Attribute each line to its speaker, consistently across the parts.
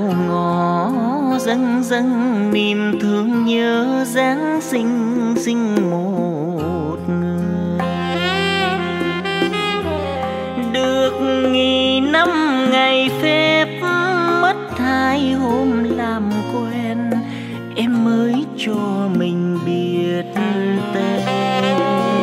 Speaker 1: đầu ngõ dâng dâng niềm thương nhớ Giáng sinh sinh một người. Được nghỉ 5 ngày phép, mất 2 hôm làm quen, em mới cho mình biết tên.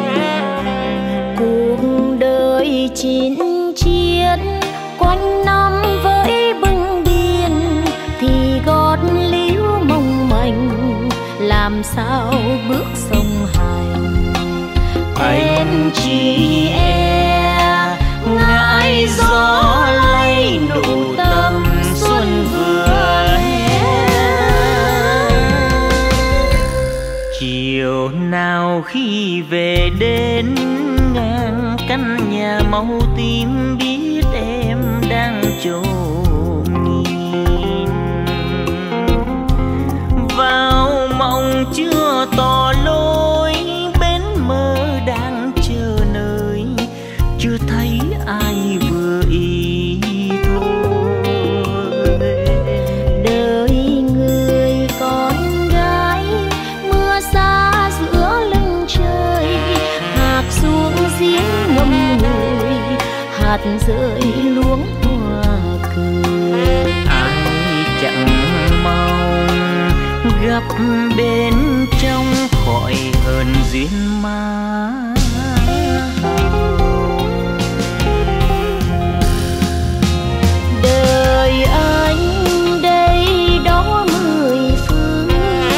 Speaker 2: Cuộc đời chín chiến quanh năm với bưng biên, thì gót líu mong manh làm sao bước sông hành.
Speaker 1: Anh chỉ ngại gió lay nụ tâm xuân vừa hè. Chiều nào khi về đến ngang căn nhà màu tím, biết em đang trông nhìn vào mộng chưa tỏ lối, bến mơ đang chờ nơi, chưa thấy ai vừa ý thôi.
Speaker 2: Đời người con gái mưa xa giữa lưng trời, hạt xuống giếng ngâm ngùi, hạt rơi luống hoa cười.
Speaker 1: Ai chẳng mong gặp bên trong khỏi hờn duyên má.
Speaker 2: Đời anh đây đó 10 phương,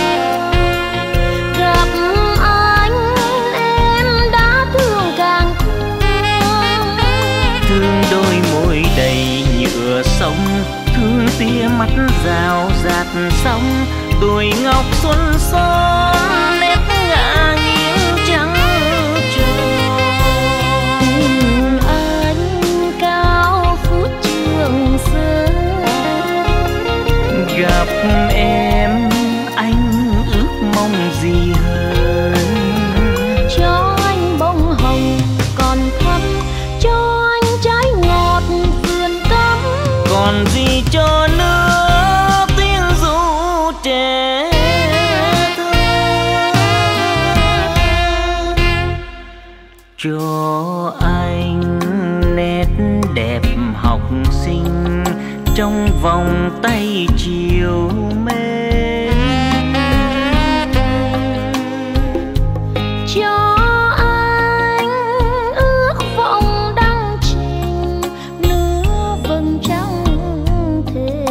Speaker 2: gặp anh em đã thương càng thương.
Speaker 1: Thương đôi môi đầy nhựa sông, thương tia mắt rào rạt sóng, tuổi ngọc xuân son nét ngả nghiêng trắng tròn.
Speaker 2: Anh cao phút trường sơn,
Speaker 1: gặp em anh ước mong gì hơn.
Speaker 2: cho anh bông hồng còn thắm, cho anh trái ngọt vườn cấm.
Speaker 1: Còn gì cho nước tiếng ru trẻ thơ, cho anh nét đẹp học sinh trong vòng tay chiều mến.
Speaker 2: Cho anh ước vọng đăng trình nửa vầng trăng thề.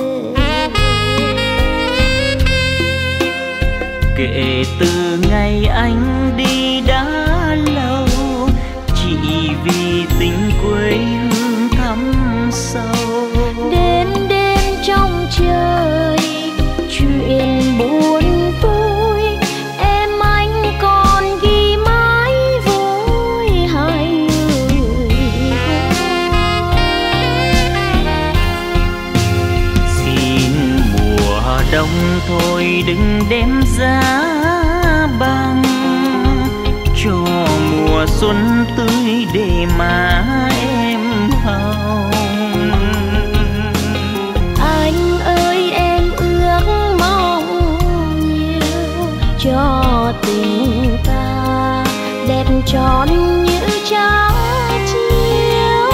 Speaker 1: Kể từ ngày anh đi đã lâu, chỉ vì tình quê hương thắm sâu.
Speaker 2: Đêm đêm trong trời chuyện buồn vui, em anh còn ghi mãi với hai người.
Speaker 1: Xin mùa đông thôi đừng đem giá băng, cho mùa xuân tươi để mà em hồng.
Speaker 2: Anh ơi em ước mong nhiều, cho tình ta đẹp tròn như trăng chiếu.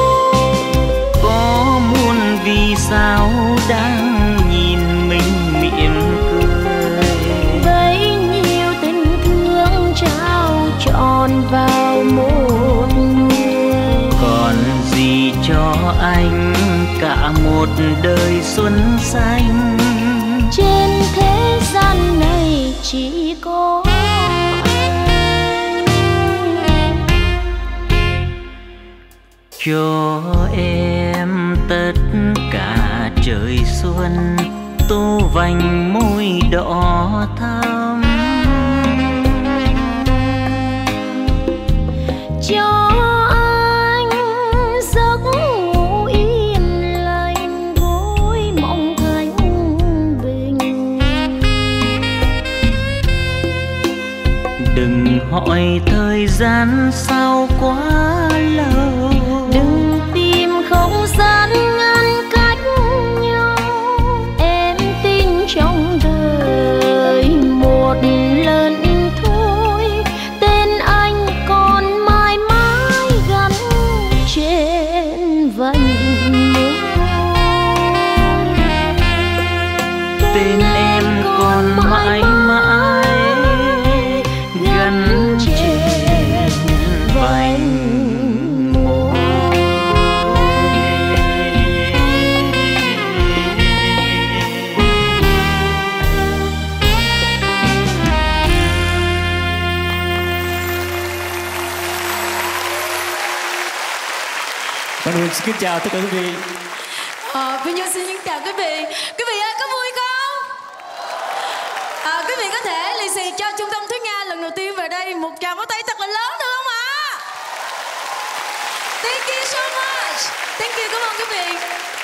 Speaker 1: Có muôn vì sao đang nhìn mình mỉm cười,
Speaker 2: Bấy nhiêu tình thương trao trọn vào một người.
Speaker 1: còn gì cho anh cả một đời xuân xanh.
Speaker 2: Trên thế gian này chỉ có anh.
Speaker 1: Cho em tất cả trời xuân, tô vành môi đỏ thắm.
Speaker 2: Cho anh giấc ngủ yên lành, gối mộng thanh bình.
Speaker 1: Đừng hỏi thời gian sao quá lâu,
Speaker 2: Đừng tìm không gian ngăn cách nhau.
Speaker 1: bên em còn mãi mãi gắn trên vành môi.
Speaker 3: Con Huyền xin kính chào tất cả quý vị.
Speaker 4: Phi Nhung xin chào quý vị. Quý vị ơi, có vui không? Quý vị có thể lì xì cho Trung tâm Thúy Nga lần đầu tiên về đây một tràng pháo tay thật là lớn được không ạ? Thank you so much. Thank you, cảm ơn quý vị.